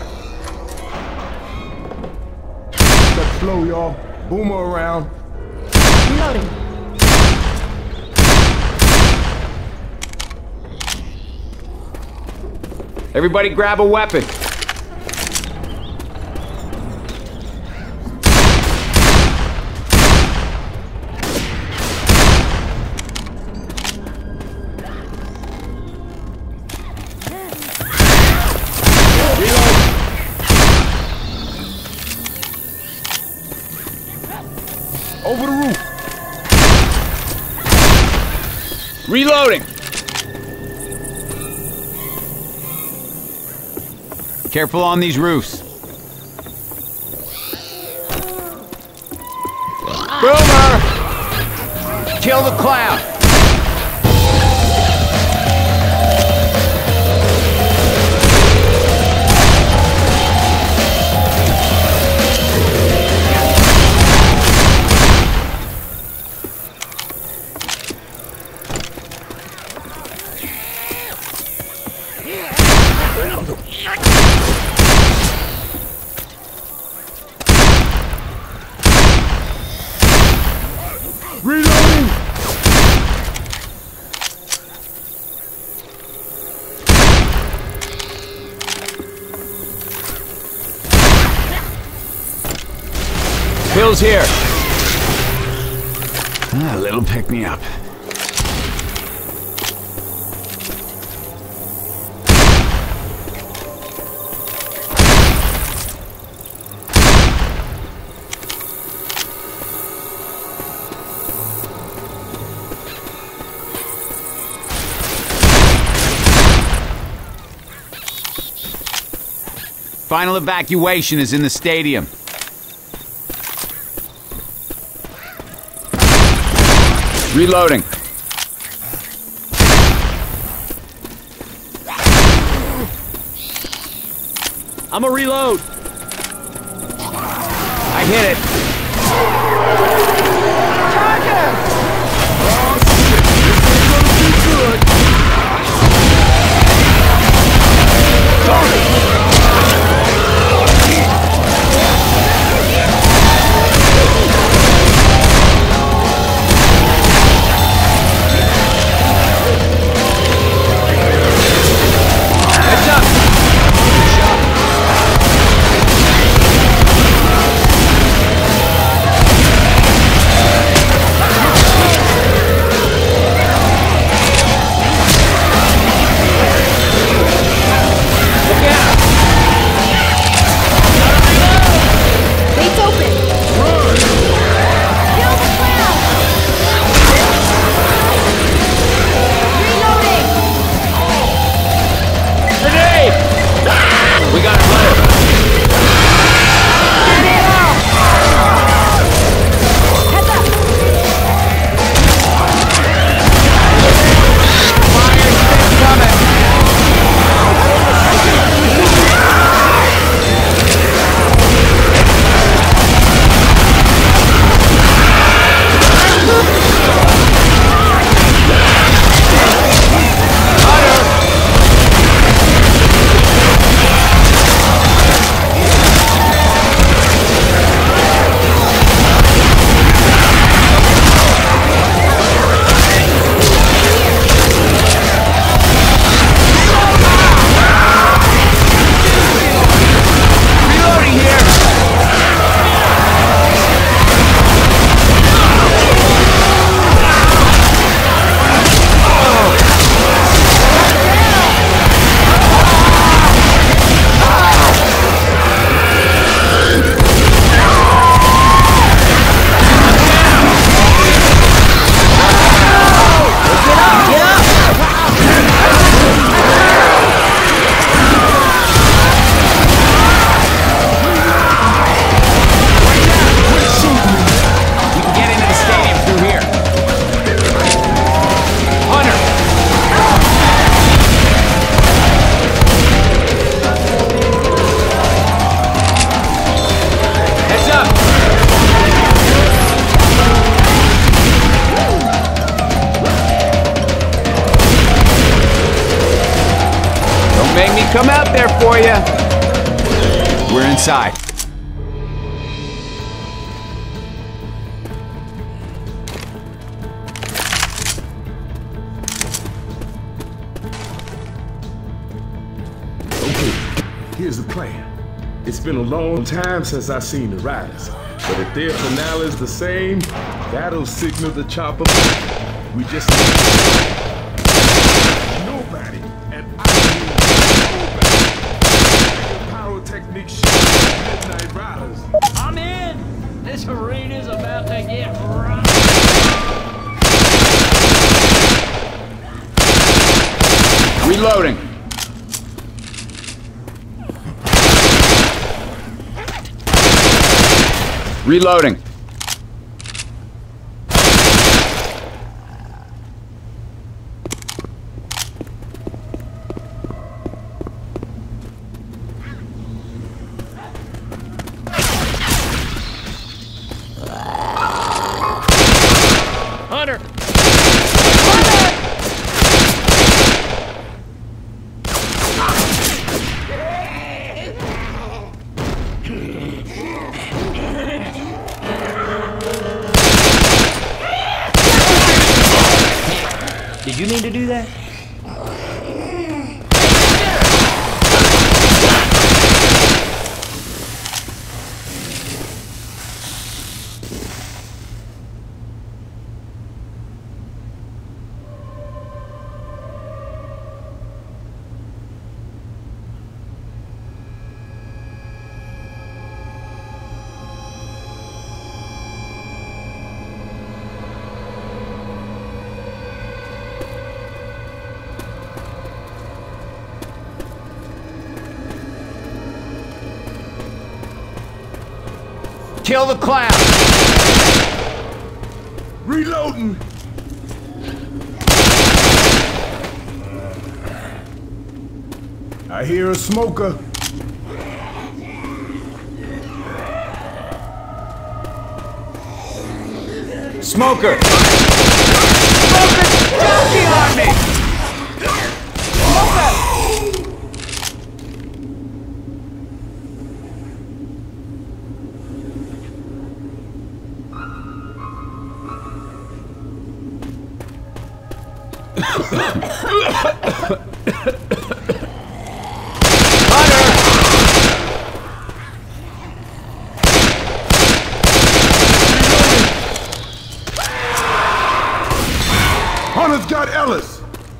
Step slow, y'all. Boomer around. Reloading. Everybody grab a weapon. Over the roof. Reloading. Careful on these roofs. Boomer! Kill the clown! Reloading! Pills here. Ah, a little pick me up. Final evacuation is in the stadium. Reloading. I'm a reload. I hit it. come out there for you. We're inside. Here's the plan. It's been a long time since I've seen the riders, but if their finale's the same, that'll signal the chopper. We just need nobody, and I mean nobody. Pyrotechnic shit, midnight riders. I'm in. This arena's about to get rough. Reloading. Reloading. Hunter! Did you mean to do that? Kill the clown! Reloading! I hear a smoker. Smoker! Smoker! Jockey on me! Smoker! Hunter's got Ellis!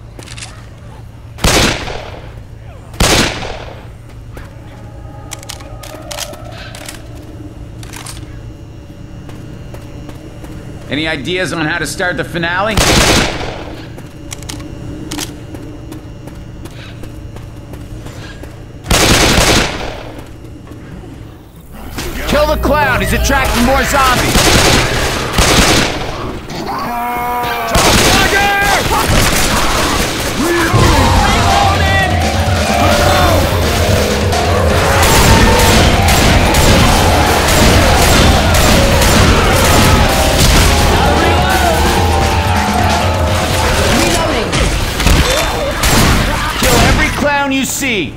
Any ideas on how to start the finale? Kill the clown, he's attracting more zombies! You see.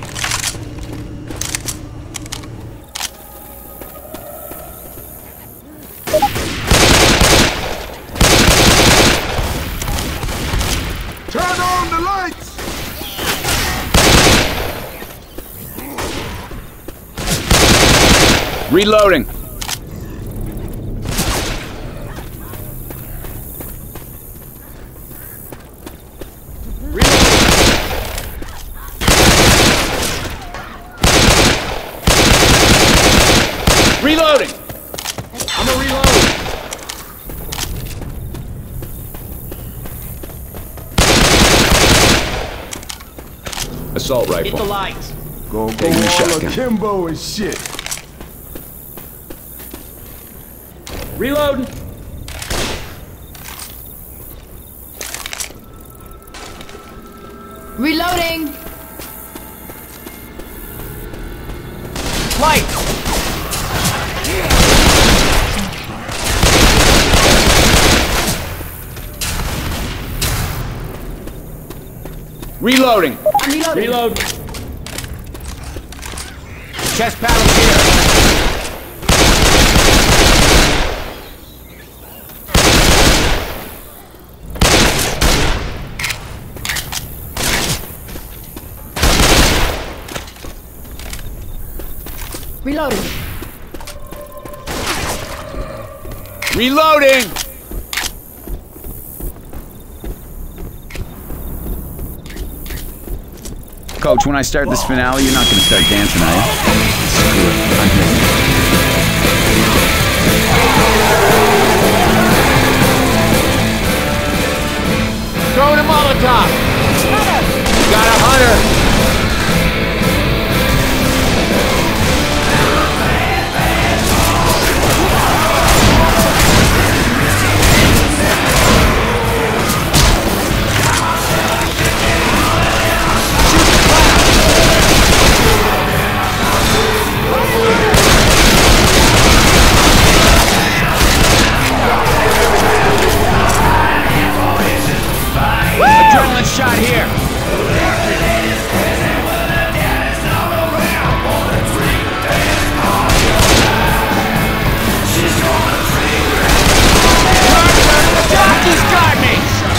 Turn on the lights! Reloading. Reloading! I'm gonna reload! Assault rifle. Hit the lights! Go, go, Take me all shotgun. akimbo and shit. Reloading! Reloading! Lights! Reloading! I'm reloading. Reload! Chest paddles here. Reloading. Reloading! Coach, when I start this finale, you're not gonna start dancing, are you? Screw it. I'm here. Throwing a Molotov! Got a hunter! Adrenaline shot here. He's got me.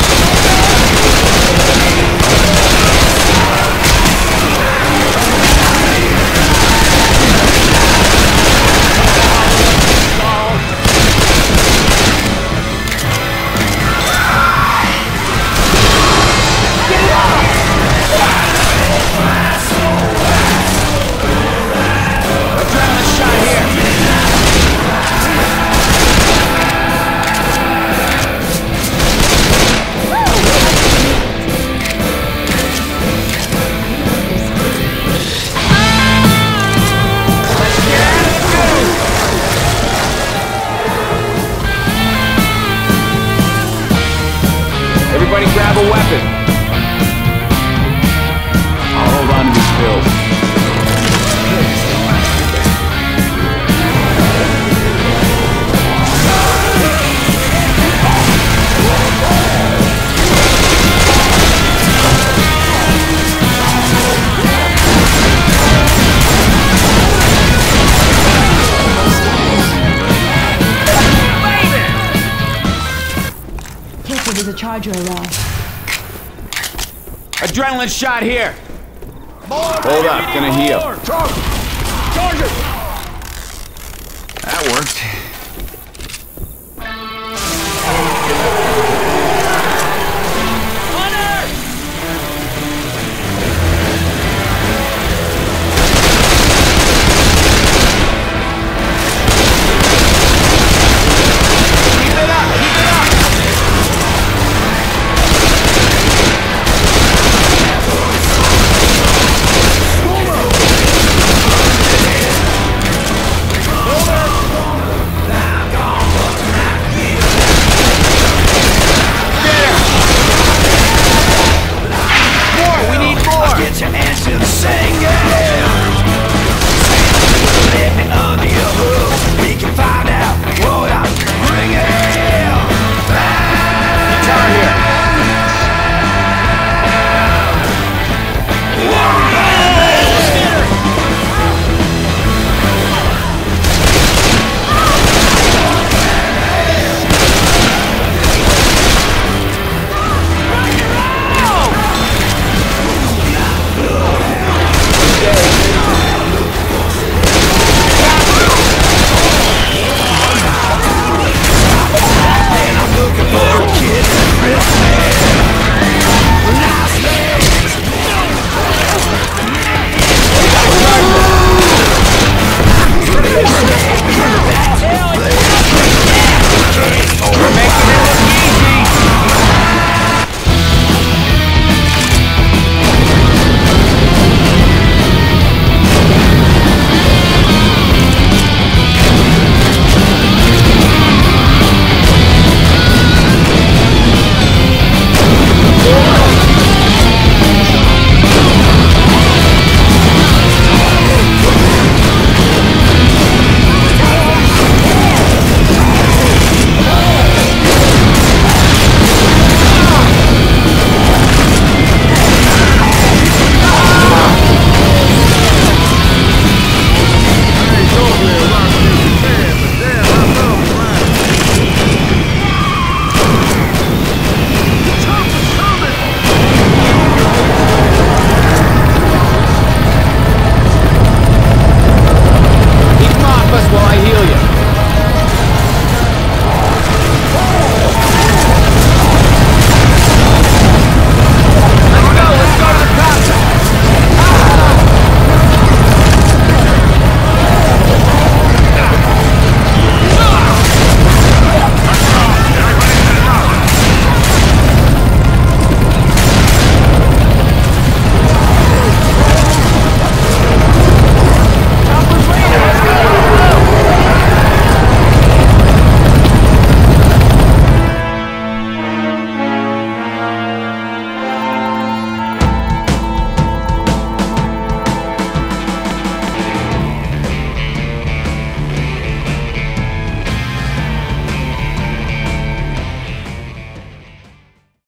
Everybody grab a weapon. I'll hold on to these pills. Careful, there's a charger around. Adrenaline shot here. Hold up, gonna heal. That worked.